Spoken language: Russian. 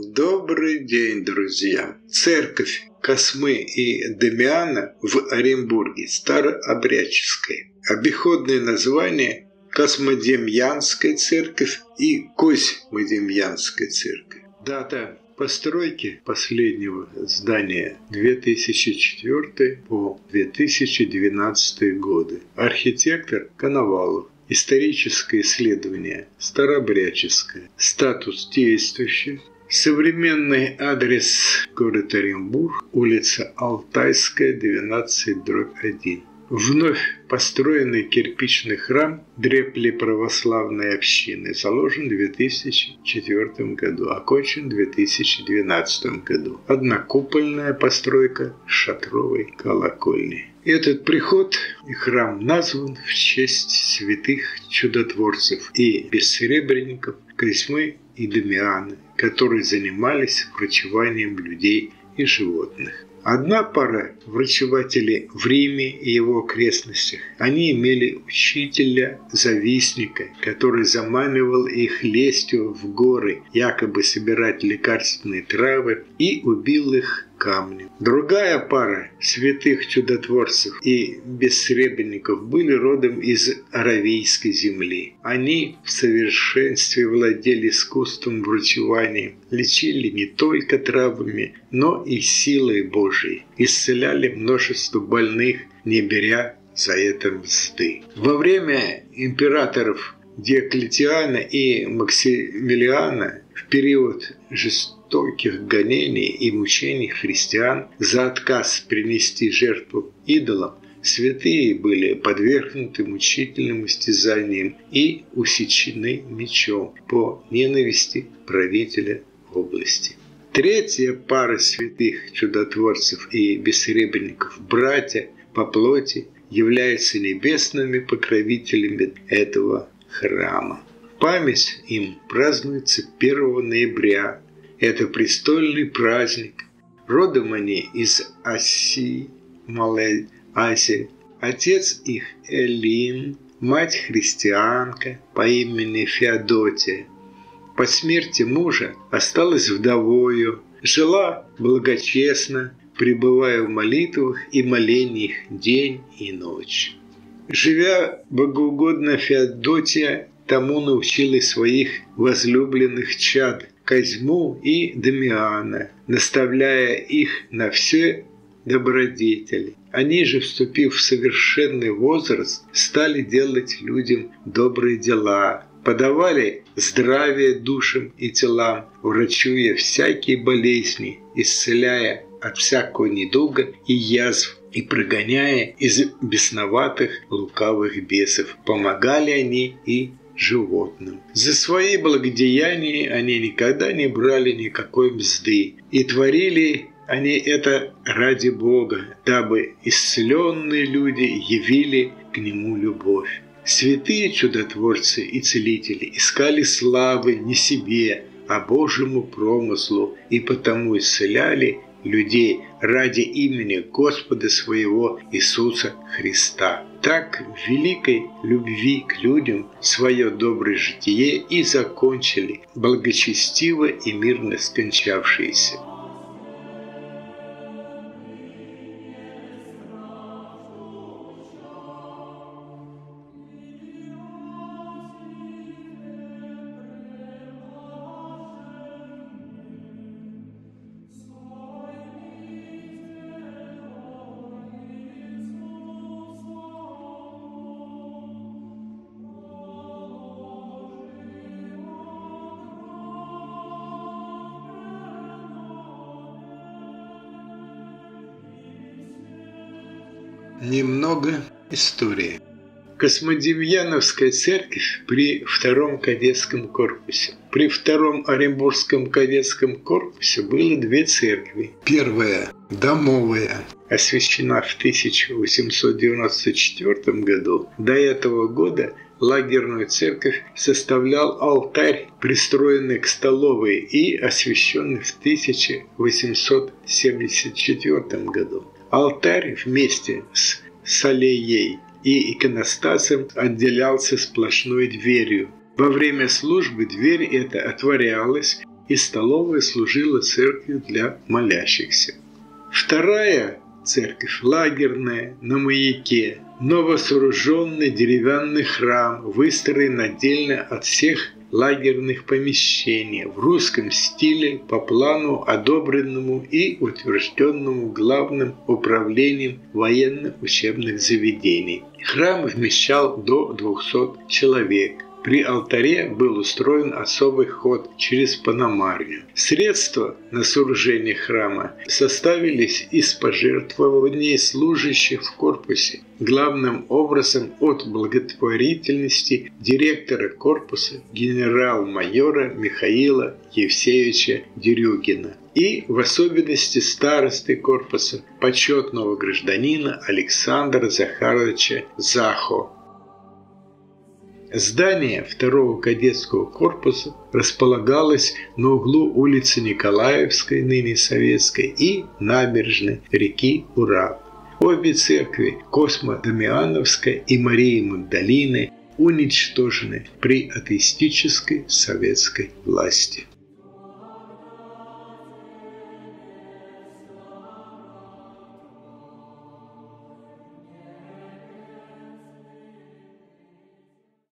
Добрый день, друзья! Церковь Космы и Дамиана в Оренбурге старообрядческая. Обиходное название Космодемьянская церковь и Козьмодемьянская церковь. Дата постройки последнего здания 2004 по 2012 годы. Архитектор Коновалов. Историческое исследование старообрядческое. Статус действующий. Современный адрес: город Оренбург, улица Алтайская, 12/1. Вновь построенный кирпичный храм Дрепли православной общины заложен в 2004 году, окончен в 2012 году. Однокупольная постройка с шатровой колокольней. Этот приход и храм назван в честь святых чудотворцев и бессребренников Козьмы и Дамиана, которые занимались врачеванием людей и животных. Одна пара врачевателей в Риме и его окрестностях. Они имели учителя-завистника, который заманивал их лестью в горы, якобы собирать лекарственные травы, и убил их камнем. Другая пара святых чудотворцев и бессребренников были родом из Аравийской земли. Они в совершенстве владели искусством врачевания, лечили не только травами, но и силой Божией, исцеляли множество больных, не беря за это мзды. Во время императоров Диоклетиана и Максимилиана, в период жестоких гонений и мучений христиан за отказ принести жертву идолам, святые были подвергнуты мучительным истязаниям и усечены мечом по ненависти правителя области. Третья пара святых чудотворцев и бессребренников, братья по плоти, являются небесными покровителями этого храма. Память им празднуется 1 ноября. Это престольный праздник. Родом они из Асии, Малой Азии. Отец их Элин, мать христианка по имени Феодотия. По смерти мужа осталась вдовою, жила благочестно, пребывая в молитвах и молениях день и ночь. Живя богоугодно, Феодотия тому научила своих возлюбленных чад Козьму и Дамиана, наставляя их на все добродетели. Они же, вступив в совершенный возраст, стали делать людям добрые дела, подавали здравие душам и телам, врачуя всякие болезни, исцеляя от всякого недуга и язв, и прогоняя из бесноватых лукавых бесов. Помогали они и животным. За свои благодеяния они никогда не брали никакой мзды, и творили они это ради Бога, дабы исцеленные люди явили к Нему любовь. Святые чудотворцы и целители искали славы не себе, а Божьему промыслу, и потому исцеляли людей ради имени Господа своего Иисуса Христа. Так в великой любви к людям свое доброе житие и закончили, благочестиво и мирно скончавшиеся. Немного истории. Космодемьяновская церковь при втором кадетском корпусе. При втором Оренбургском кадетском корпусе было две церкви. Первая, домовая, освящена в 1894 году. До этого года лагерную церковь составлял алтарь, пристроенный к столовой и освященный в 1874 году. Алтарь вместе с солеей и иконостасом отделялся сплошной дверью. Во время службы дверь эта отворялась, и столовая служила церковью для молящихся. Вторая церковь, лагерная, на маяке, новосооруженный деревянный храм, выстроен отдельно от всех лагерных помещений в русском стиле по плану, одобренному и утвержденному Главным управлением военно-учебных заведений. Храм вмещал до 200 человек. При алтаре был устроен особый ход через Пономарню. Средства на сооружение храма составились из пожертвований служащих в корпусе, главным образом от благотворительности директора корпуса генерал-майора Михаила Евсеевича Дерюгина и в особенности старосты корпуса, почетного гражданина Александра Захаровича Захо. Здание второго кадетского корпуса располагалось на углу улицы Николаевской, ныне Советской, и набережной реки Урал. Обе церкви, Космо-Дамиановская и Марии Магдалины, уничтожены при атеистической советской власти.